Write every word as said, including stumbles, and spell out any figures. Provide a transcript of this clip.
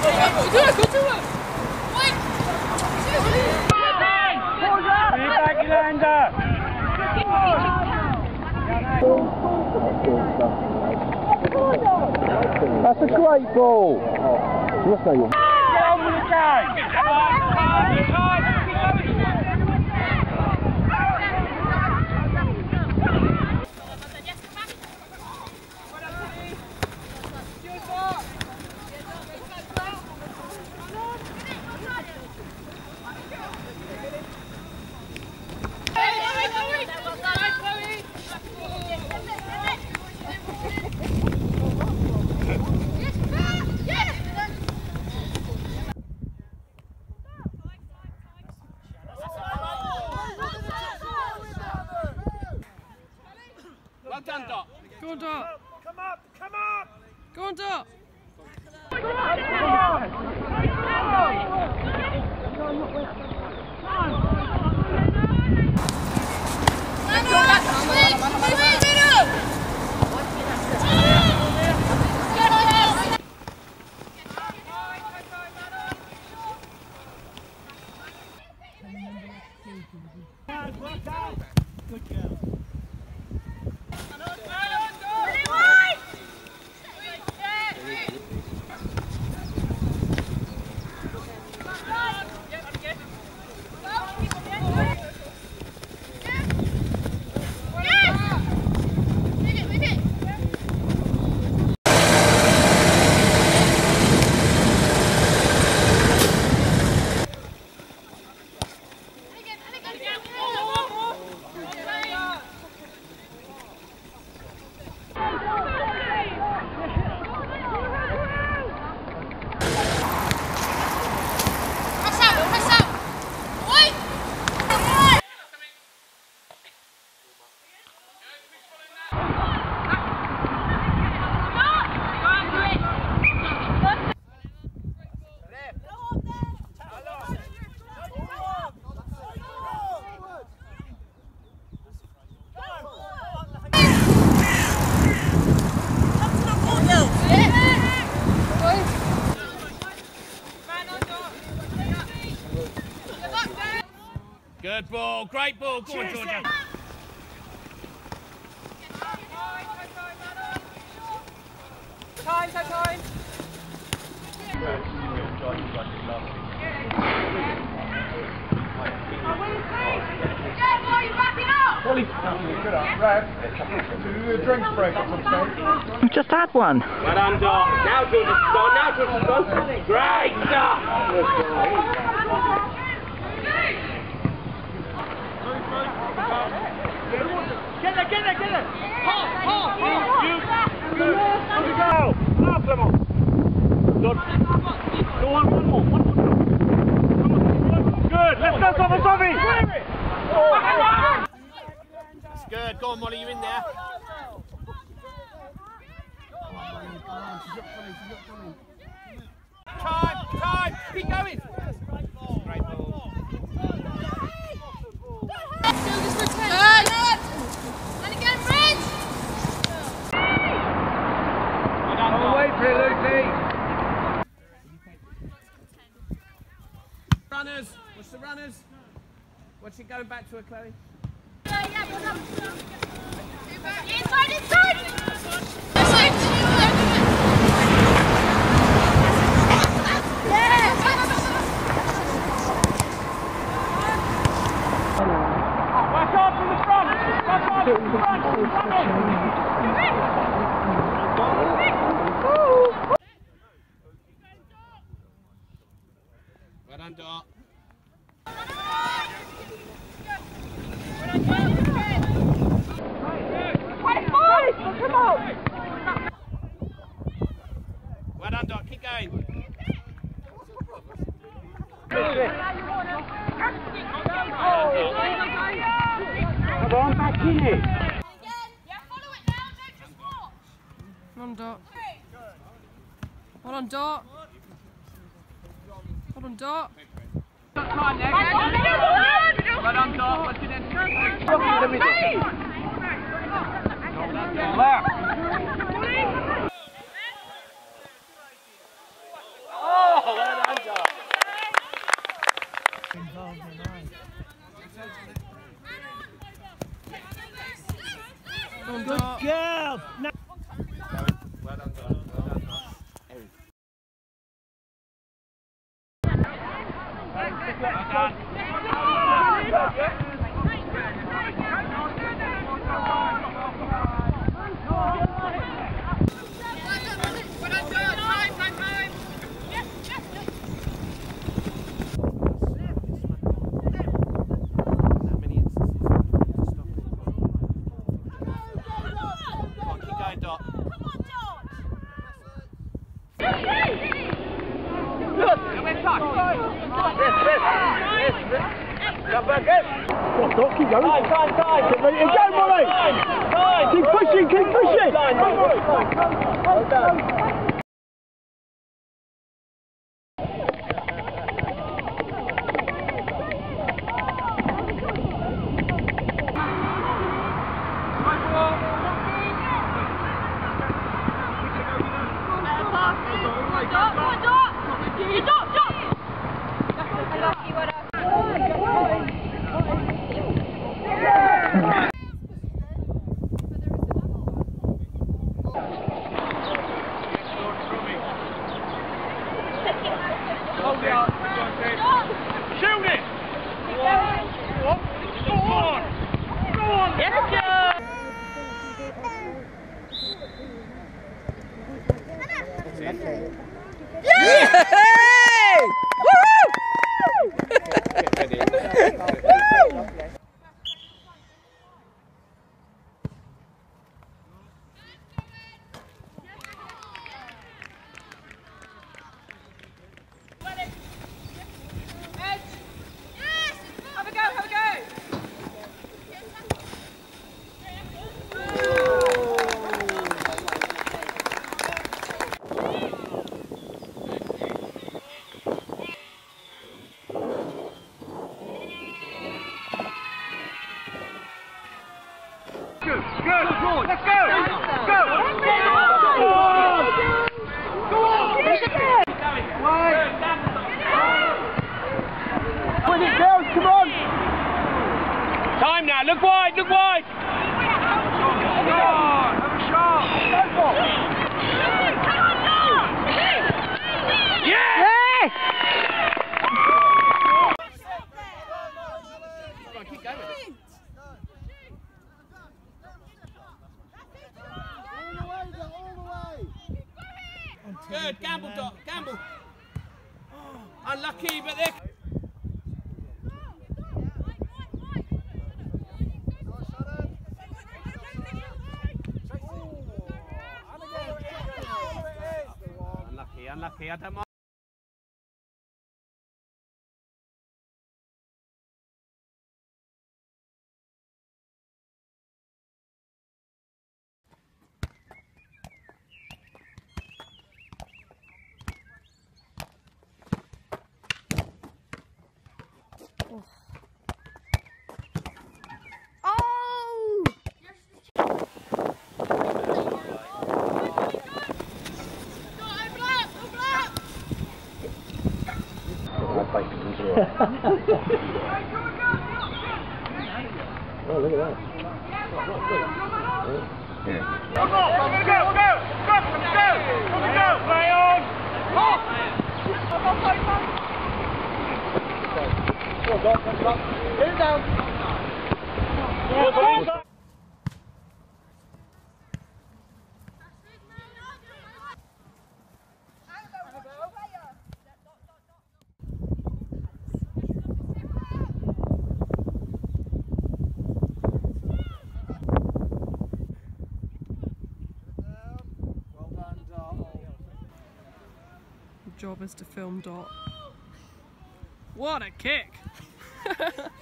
That's a great ball. What's that? Get on with the game. Well done, Dot. Go on, Dot. Come up, come up. Go on, Dot. Good girl. Good ball, great ball. Go on, Georgia. Time, time, time. You just had one. Well done, Dot. Now Georgia's gone, now Georgia's gone. Great stuff. Get there, get there, get there! Hop, hop, hop! You, good! On the go! Now, Clement! Good! Go on, one more, one more! Come on, good! Let's go, Thomas, Tommy! That's good, go on, Molly, you're in there. Time, time! Keep going! Great ball. Runners, watch the runners. Watch it going back to her, Chloe. Inside, inside! Back up from the front! Back up from the front! Well done, Dot. Well done, Dot. Keep going. Come on, back in it. Yeah, follow it now, don't just watch. Hold on, Dot. Hold on, Dot. Hold on, Dot. Time there. Well done, Dot. What's it in? Left. Oh! on, Good Dot. girl. No. Well done, Dot. Well done, Dot. Keep going. Time, time, time. Get ready to go, Molly. Keep pushing, keep pushing. Well done. Shoot it! Go on! Go on! Go on! Yes, Good, good, let's go! Go! Go on! Go on! Win it, girls, come on! Time now, look wide, look wide! Come on, have a shot! Yes! Yes! Come on, keep going with it. Good, gamble, Dot, gamble. Oh, unlucky, but they're... Unlucky, unlucky, I don't mind. Oh, look at that. Yeah. Go, go, go, go, go, go, go, go, play on. Off. Go, go, go, go. Get it down. Yeah, Job is to film Dot. What a kick!